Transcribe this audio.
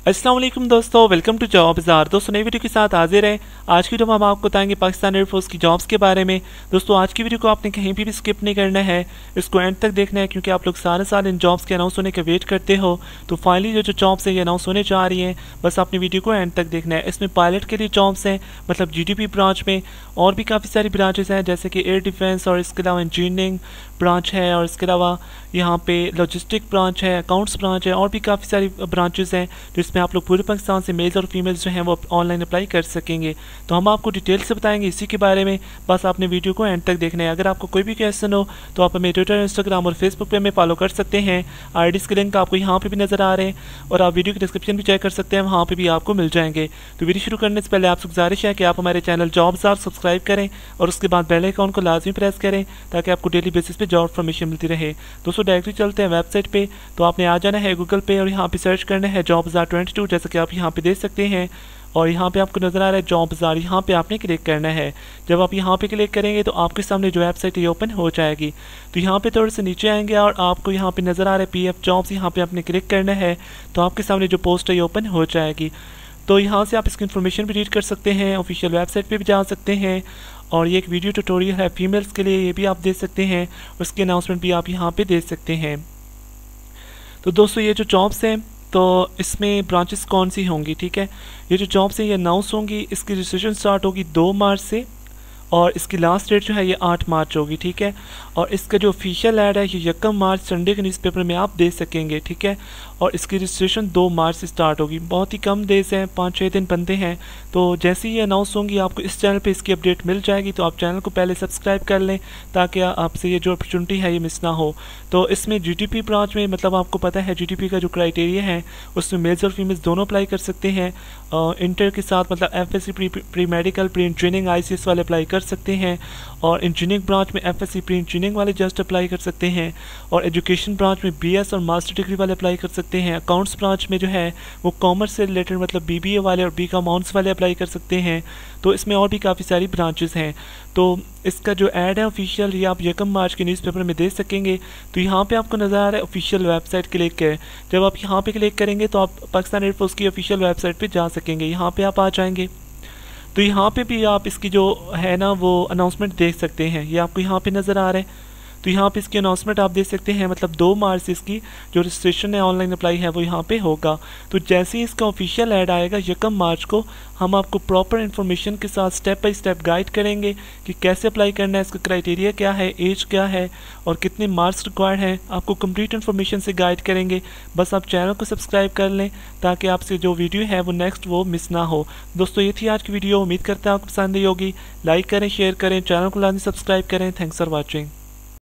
अस्सलाम वालेकुम दोस्तों, वेलकम टू जॉब बाज़ार। दोस्तों नई वीडियो के साथ हाजिर हैं। आज की वीडियो में हम आपको बताएंगे पाकिस्तान एयरफोर्स की जॉब्स के बारे में। दोस्तों आज की वीडियो को आपने कहीं भी स्किप नहीं करना है, इसको एंड तक देखना है क्योंकि आप लोग सारे साल इन जॉब्स के अनाउंस होने के वेट करते हो। तो फाइनली जो जॉब्स हैं ये अनाउंस होने जा रही हैं, बस आपने वीडियो को एंड तक देखना है। इसमें पायलट के लिए जॉब्स हैं, मतलब GDP ब्रांच में, और भी काफ़ी सारी ब्रांचेस हैं जैसे कि एयर डिफेंस, और इसके अलावा इंजीनियरिंग ब्रांच है, और इसके अलावा यहाँ पे लॉजिस्टिक ब्रांच है, अकाउंट्स ब्रांच है, और भी काफ़ी सारी ब्रांचेस हैं जिसमें आप लोग पूरे पाकिस्तान से मेल्स और फीमेल्स जो हैं वो ऑनलाइन अप्लाई कर सकेंगे। तो हम आपको डिटेल से बताएंगे इसी के बारे में, बस आपने वीडियो को एंड तक देखना है। अगर आपको कोई भी क्वेश्चन हो तो आप हमें ट्विटर, इंस्टाग्राम और फेसबुक पे हमें फॉलो कर सकते हैं। IDs के लिंक आपको यहाँ पे भी नजर आ रहे हैं, और आप वीडियो की डिस्क्रिप्शन भी चेक कर सकते हैं, वहाँ पे भी आपको मिल जाएंगे। तो वीडियो शुरू करने से पहले आपसे गुजारिश है कि आप हमारे चैनल जॉब बाज़ार सब्सक्राइब करें और उसके बाद बेल आइकन को लाजमी प्रेस करें ताकि आपको डेली बेसिस पे जॉब इन्फॉर्मेशन मिलती रहे। दोस्तों डायरेक्टली चलते हैं वेबसाइट पे। तो आपने आ जाना है गूगल पे और यहाँ पे सर्च करना है जॉब बाज़ार 22, जैसा कि आप यहाँ पे देख सकते हैं। और यहाँ पे आपको नजर आ रहा है जॉब बाज़ार, यहाँ पे आपने क्लिक करना है। जब आप यहाँ पे क्लिक करेंगे तो आपके सामने जो वेबसाइट ये ओपन हो जाएगी। तो यहाँ पे थोड़े से नीचे आएंगे और आपको यहाँ पे नजर आ रहा है PF जॉब्स, यहाँ पे आपने क्लिक करना है तो आपके सामने जो पोस्ट है ये ओपन हो जाएगी। तो यहाँ से आप इसकी इन्फॉर्मेशन भी रीड कर सकते हैं, ऑफिशियल वेबसाइट पे भी जा सकते हैं, और ये एक वीडियो ट्यूटोरियल है फीमेल्स के लिए, ये भी आप देख सकते हैं, उसकी अनाउंसमेंट भी आप यहाँ पे देख सकते हैं। तो दोस्तों ये जो जॉब्स हैं तो इसमें ब्रांचेस कौन सी होंगी, ठीक है। ये जो जॉब्स हैं ये अनाउंस होंगी, इसकी रजिस्ट्रेशन स्टार्ट होगी 2 मार्च से और इसकी लास्ट डेट जो है ये 8 मार्च होगी, ठीक है। और इसका जो ऑफिशियल ऐड है ये 1 मार्च संडे के न्यूज़पेपर में आप देख सकेंगे, ठीक है। और इसकी रजिस्ट्रेशन 2 मार्च से स्टार्ट होगी, बहुत ही कम डेज हैं, 5-6 दिन बनते हैं। तो जैसे ही ये अनाउंस होंगी आपको इस चैनल पे इसकी अपडेट मिल जाएगी, तो आप चैनल को पहले सब्सक्राइब कर लें ताकि आपसे ये जो अपॉर्चुनिटी है ये मिस ना हो। तो इसमें GDP ब्रांच में, मतलब आपको पता है GDP का जो क्राइटेरिया है उसमें मेल्स और फीमेल्स दोनों अप्लाई कर सकते हैं। इंटर के साथ मतलब FSC pre medical, pre engineering ICS वाले अप्लाई कर सकते हैं, और इंजीनियरिंग ब्रांच में FSC प्री इंजीनियरिंग वाले जस्ट अप्लाई कर सकते हैं, और एजुकेशन ब्रांच में BS और मास्टर डिग्री वाले अप्लाई कर सकते हैं। अकाउंट्स ब्रांच में जो है वो कॉमर्स से रिलेटेड मतलब BBA वाले और BCom ऑनर्स वाले अप्लाई कर सकते हैं। तो इसमें और भी काफ़ी सारी ब्रांचेस हैं। तो इसका जो ऐड है ऑफिशियल ये आप 1 मार्च के न्यूज़पेपर में देख सकेंगे। तो यहाँ पे आपको नज़र आ रहा है ऑफिशियल वेबसाइट क्लिक करें। जब आप यहाँ पे क्लिक करेंगे तो आप पाकिस्तान एयरफोर्स की ऑफिशियल वेबसाइट पे जा सकेंगे, यहाँ पे आप आ जाएंगे। तो यहाँ पे भी आप इसकी जो है ना वो अनाउंसमेंट देख सकते हैं, ये आपको यहाँ पे नज़र आ रहा है। तो यहाँ पे इसकी अनाउंसमेंट आप देख सकते हैं, मतलब 2 मार्च से इसकी जो रजिस्ट्रेशन है ऑनलाइन अप्लाई है वो यहाँ पे होगा। तो जैसे ही इसका ऑफिशियल ऐड आएगा 1 मार्च को, हम आपको प्रॉपर इन्फॉर्मेशन के साथ स्टेप बाय स्टेप गाइड करेंगे कि कैसे अप्लाई करना है, इसका क्राइटेरिया क्या है, एज क्या है, और कितने मार्क्स रिक्वायर्ड हैं, आपको कंप्लीट इन्फॉर्मेशन से गाइड करेंगे। बस आप चैनल को सब्सक्राइब कर लें ताकि आपसे जो वीडियो है वो नेक्स्ट वो मिस ना हो। दोस्तों ये थी आज की वीडियो, उम्मीद करता है आपको पसंद आई होगी। लाइक करें, शेयर करें, चैनल को लाजमी सब्सक्राइब करें। Thanks for watching.